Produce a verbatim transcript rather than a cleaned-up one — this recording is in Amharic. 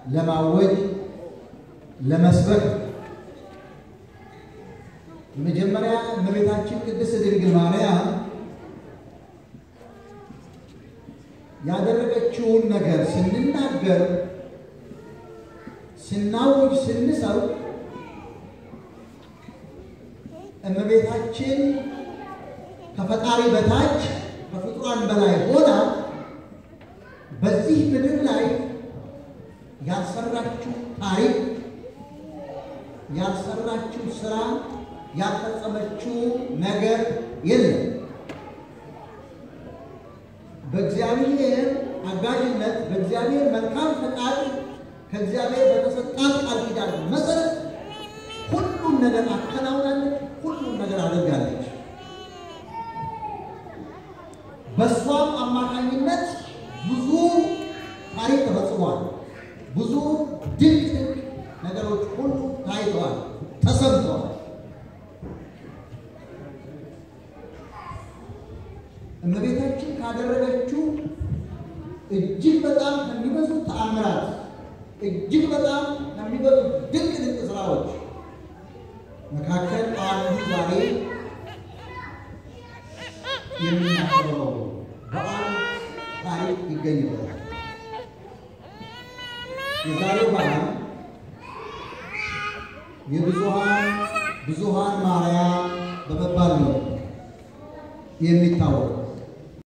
ለማወጅ ለመስበክ መጀመሪያ እመቤታችን ቅድስት ድንግል ማርያም ያደረገችውን ነገር ስንናገር ስናውጅ ስንሰው እመቤታችን ከፈጣሪ በታች ከፍጡራን በላይ ሆና በዚህ ምድር ላይ ያሰራችው ታሪክ ያሰራችው ስራ ያፈጸመችው ነገር የለም። በእግዚአብሔር አጋዥነት በእግዚአብሔር መልካም ፈቃድ ከእግዚአብሔር በተሰጣት ቃል ኪዳን መሰረት ሁሉም ነገር አከናውናለች፣ ሁሉም ነገር አድርጋለች። በሷም አማካኝነት ብዙ ታሪክ ተፈጽሟል። ብዙ ድንቅ ድንቅ ነገሮች ሁሉ ታይተዋል፣ ተሰምተዋል። እመቤታችን ካደረገችው እጅግ በጣም ከሚበዙ ተአምራት እጅግ በጣም ከሚበዙ ድንቅ ድንቅ ስራዎች መካከል አንዱ ዛሬ የምናከብረው በዓል ታሪክ ይገኝበታል። የዛሬው በዓል የብዙኃን ብዙኃን ማርያም በመባል ነው የሚታወቀው።